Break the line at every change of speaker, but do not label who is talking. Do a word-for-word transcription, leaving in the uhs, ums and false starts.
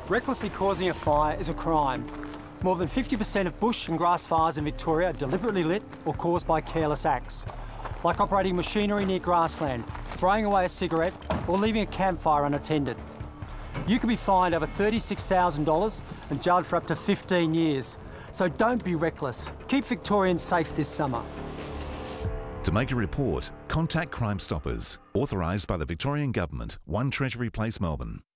Recklessly causing a fire is a crime. More than fifty percent of bush and grass fires in Victoria are deliberately lit or caused by careless acts, like operating machinery near grassland, throwing away a cigarette or leaving a campfire unattended. You can be fined over thirty-six thousand dollars and jailed for up to fifteen years. So don't be reckless. Keep Victorians safe this summer.
To make a report, contact Crime Stoppers, authorised by the Victorian Government, one Treasury Place, Melbourne.